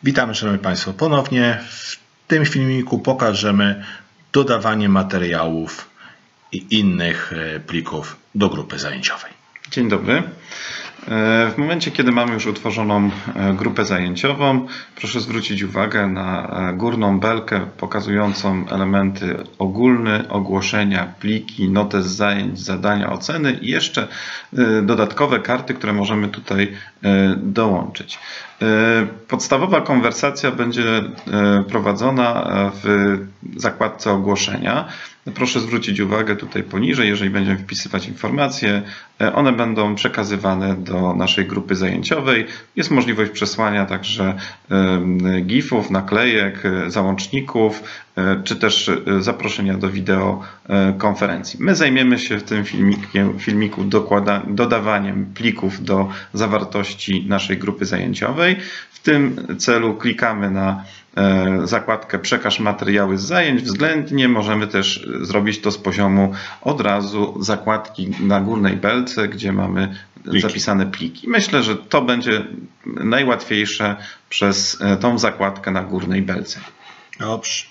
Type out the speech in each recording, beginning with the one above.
Witamy Szanowni Państwo ponownie. W tym filmiku pokażemy dodawanie materiałów i innych plików do grupy zajęciowej. Dzień dobry. W momencie, kiedy mamy już utworzoną grupę zajęciową, proszę zwrócić uwagę na górną belkę pokazującą elementy ogólne, ogłoszenia, pliki, notes zajęć, zadania, oceny i jeszcze dodatkowe karty, które możemy tutaj dołączyć. Podstawowa konwersacja będzie prowadzona w zakładce ogłoszenia. Proszę zwrócić uwagę tutaj poniżej, jeżeli będziemy wpisywać informacje, one będą przekazywane do naszej grupy zajęciowej. Jest możliwość przesłania także gifów, naklejek, załączników, czy też zaproszenia do wideokonferencji. My zajmiemy się w tym filmiku dodawaniem plików do zawartości naszej grupy zajęciowej. W tym celu klikamy na zakładkę Przekaż materiały z zajęć. Względnie możemy też zrobić to z poziomu od razu zakładki na górnej belce, gdzie mamy zapisane pliki. Myślę, że to będzie najłatwiejsze przez tą zakładkę na górnej belce. Dobrze.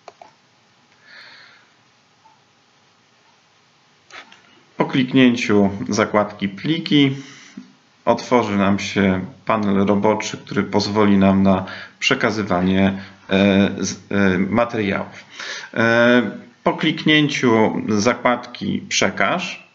Po kliknięciu zakładki Pliki otworzy nam się panel roboczy, który pozwoli nam na przekazywanie materiałów. Po kliknięciu zakładki Przekaż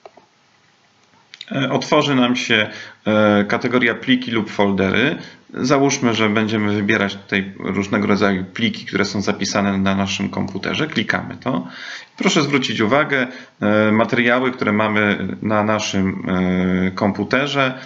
otworzy nam się kategoria pliki lub foldery. Załóżmy, że będziemy wybierać tutaj różnego rodzaju pliki, które są zapisane na naszym komputerze. Klikamy to. Proszę zwrócić uwagę, materiały, które mamy na naszym komputerze,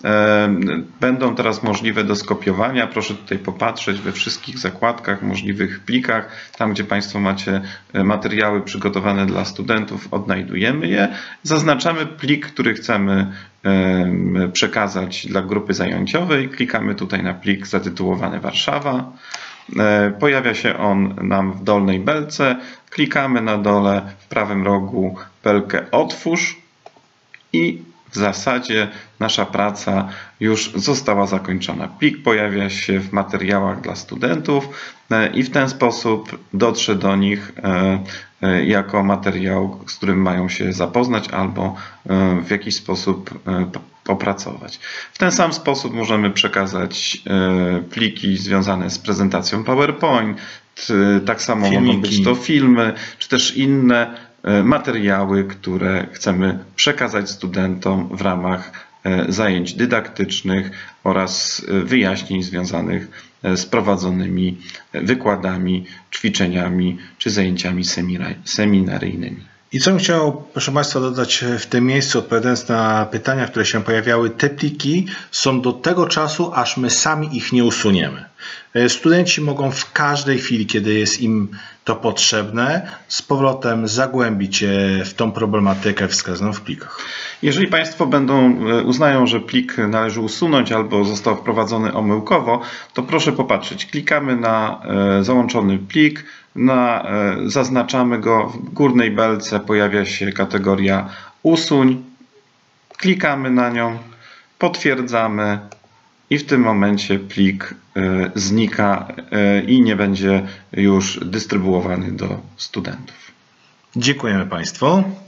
będą teraz możliwe do skopiowania. Proszę tutaj popatrzeć we wszystkich zakładkach, możliwych plikach. Tam, gdzie Państwo macie materiały przygotowane dla studentów, odnajdujemy je. Zaznaczamy plik, który chcemy przekazać dla grupy zajęciowej. Klikamy tutaj na plik zatytułowany Warszawa. Pojawia się on nam w dolnej belce. Klikamy na dole w prawym rogu belkę Otwórz i w zasadzie nasza praca już została zakończona. Plik pojawia się w materiałach dla studentów i w ten sposób dotrze do nich jako materiał, z którym mają się zapoznać albo w jakiś sposób opracować. W ten sam sposób możemy przekazać pliki związane z prezentacją PowerPoint, tak samo mogą być to filmy, czy też inne materiały, które chcemy przekazać studentom w ramach zajęć dydaktycznych oraz wyjaśnień związanych z prowadzonymi wykładami, ćwiczeniami czy zajęciami seminaryjnymi. I co bym chciał, proszę Państwa, dodać w tym miejscu, odpowiadając na pytania, które się pojawiały. Te pliki są do tego czasu, aż my sami ich nie usuniemy. Studenci mogą w każdej chwili, kiedy jest im to potrzebne, z powrotem zagłębić się w tą problematykę wskazaną w plikach. Jeżeli Państwo uznają, że plik należy usunąć albo został wprowadzony omyłkowo, to proszę popatrzeć. Klikamy na załączony plik, zaznaczamy go, w górnej belce pojawia się kategoria Usuń, klikamy na nią, potwierdzamy i w tym momencie plik znika i nie będzie już dystrybuowany do studentów. Dziękujemy Państwu.